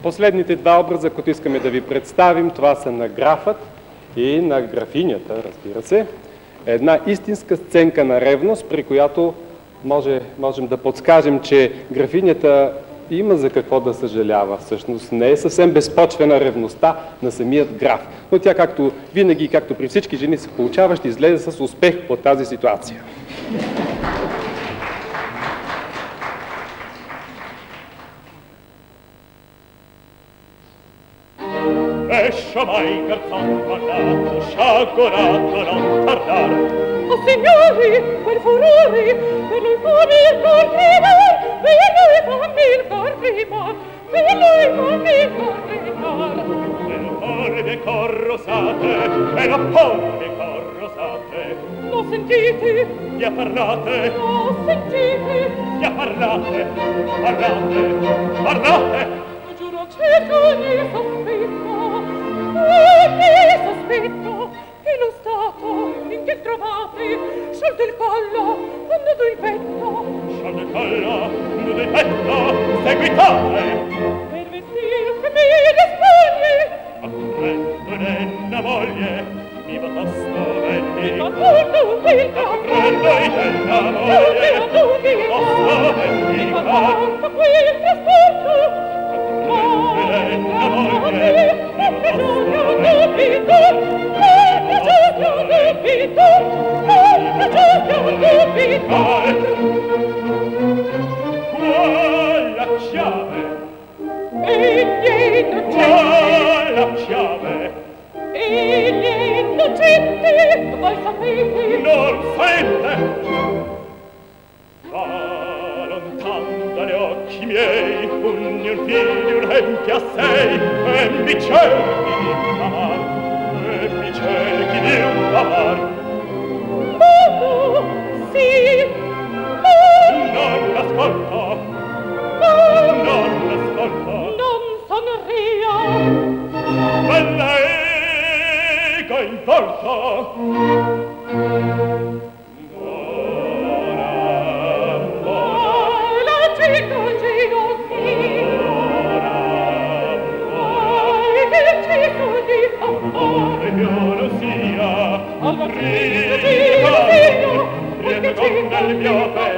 Последните два образа, които искаме да ви представим, това са на графът и на графинята, разбира се. Една истинска сценка на ревност, при която можем да подскажем, че графинята има за какво да съжалява. Всъщност не е съвсем безпочвена ревността на самият граф. Но тя, както винаги, както при всички жени се получава, ще излезе с успех по тази ситуация. Escia mai garzon guardato, sciagorato non tardare. Oh signori, per furori, per lui fammi il cor tremar, per lui fammi il cor tremar, per lui fammi il cor tremar. E non porve corrosate, e non porve corrosate. Lo sentite? Via parlate. Lo sentite? Via parlate, parlate, parlate. Giuro certo ogni sospetto, che lo stato in che trovate, sciolto il collo, nudo il petto. Sciolto il collo, nudo il petto, seguitate. Per vestir che mi rispogne. Apprendo moglie, mi va tosto venni. Ma tu il capo. Apprendo moglie, tosto venni. Ma porta qui il trasporto. La chiave egli è innocente, voi sapete non sente va lontan dagli occhi miei un figlio un empia a sei e mi cerchi di amar sì non l'ascolto non son rio bella ego in torto Riega con il mio